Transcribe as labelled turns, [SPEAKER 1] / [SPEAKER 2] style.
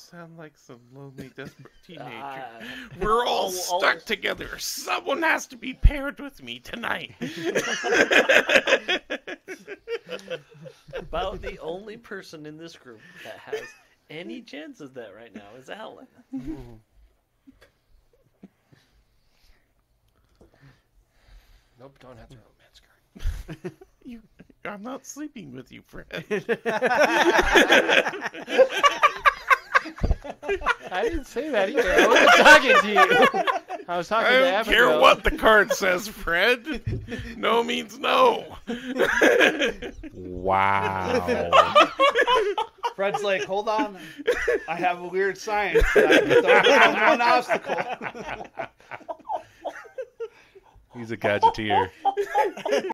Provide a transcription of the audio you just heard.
[SPEAKER 1] sound like some lonely, desperate teenager. We're all stuck together. Someone has to be paired with me tonight.
[SPEAKER 2] About the only person in this group that has any chance of that right now is Alan.
[SPEAKER 3] Nope, don't have the romance card.
[SPEAKER 1] I'm not sleeping with you, Fred.
[SPEAKER 3] I didn't say that either. I wasn't talking to you. I was talking to
[SPEAKER 1] I don't
[SPEAKER 3] Abigail.
[SPEAKER 1] care what the card says, Fred. No means no.
[SPEAKER 4] Wow.
[SPEAKER 5] Fred's like, hold on. I have a weird science. Don't have one obstacle.
[SPEAKER 4] He's a gadgeteer.